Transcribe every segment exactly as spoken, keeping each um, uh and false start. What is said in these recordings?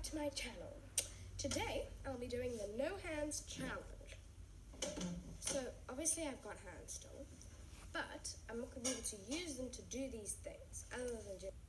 to my channel. Today I'll be doing the no hands challenge. So obviously I've got hands still, but I'm not going to be able to use them to do these things other than just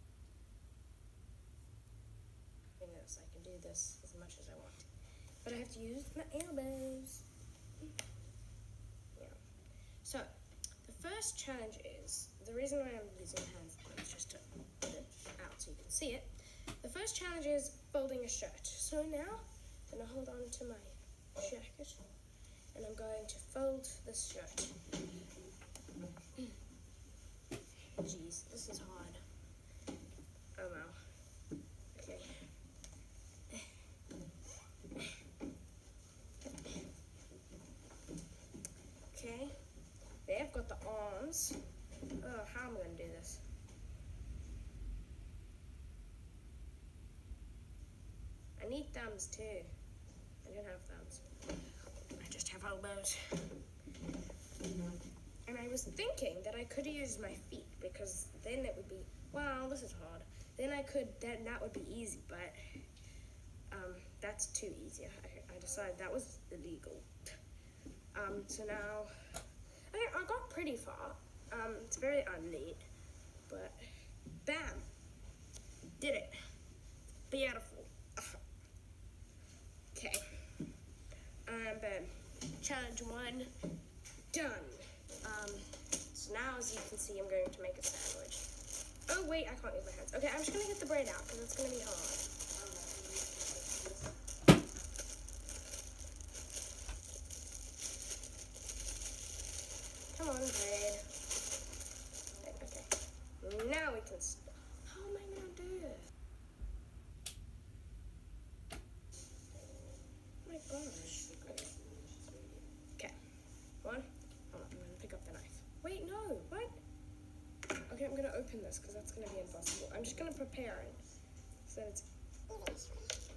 doing this. I can do this as much as I want, but I have to use my elbows. Yeah. So the first challenge is, the reason why I'm using hands is just to put it out so you can see it. The first challenge is folding a shirt. So now I'm going to hold on to my jacket and I'm going to fold this shirt. Jeez, this is hard. Oh well. Okay. Okay. There, I've got the arms. Oh, how am I going to do this? I need thumbs too. I don't have thumbs. I just have elbows. And I was thinking that I could use my feet because then it would be, wow, this is hard. Then I could, then that would be easy, but um, that's too easy. I, I decided that was illegal. Um, so now, I, I got pretty far. Um, it's very unneat, but bam, did it. Beautiful. Okay, and then challenge one, done. Um, so now as you can see, I'm going to make a sandwich. Oh wait, I can't use my hands. Okay, I'm just gonna get the bread out because it's gonna be hard. Come on, bread. Okay, now we can start. How am I gonna do it? Oh my gosh. Okay, one. Oh, I'm gonna pick up the knife. Wait, no, what? Okay, I'm gonna open this because that's gonna be impossible. I'm just gonna prepare it so it's easy.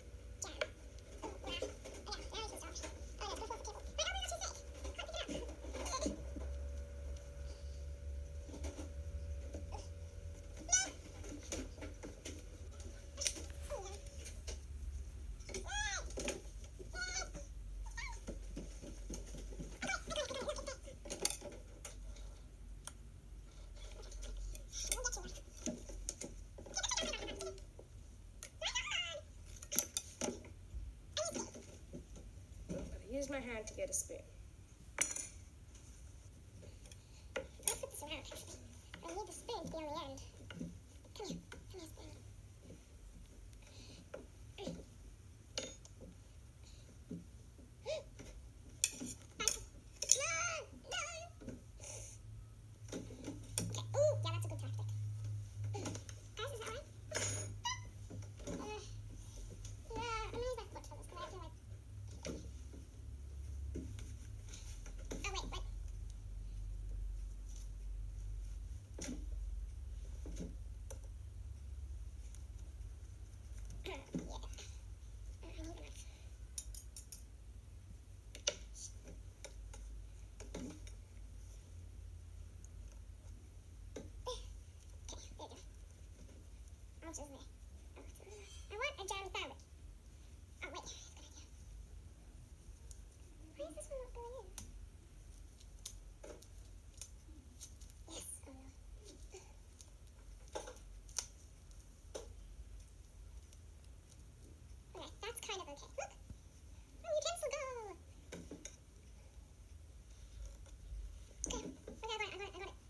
Use my hand to get a spoon. I'll put this around. I need the spoon to be on the end. Come here. Come here, spoon. I want a jam sandwich. Oh, wait. Why is this one not going in? Yes. Oh, no. Okay, that's kind of okay. Look! Oh, utensil go! Okay. Okay, I got it, I got it, I got it.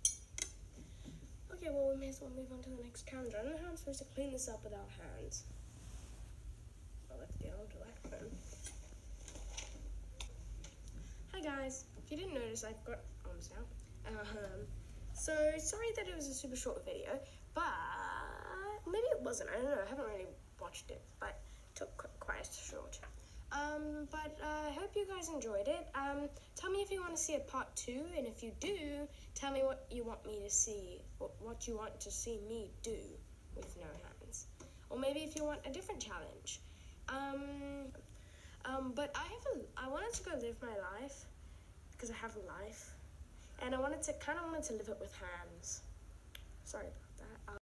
Okay, well, we may as well move on to the next challenge. I don't know how I'm supposed to clean this up without hands. left the old telephone. Hi guys, if you didn't notice, I've got arms now. Um, so sorry that it was a super short video, but maybe it wasn't. I don't know. I haven't really watched it, but it took qu- quite short. Um, but uh, I hope you guys enjoyed it. Um, tell me if you want to see a part two, and if you do, tell me what you want me to see, what, what you want to see me do with no hands, or maybe if you want a different challenge. Um, um, but I have a, I wanted to go live my life because I have a life, and I wanted to kind of wanted to live it with hands. Sorry about that.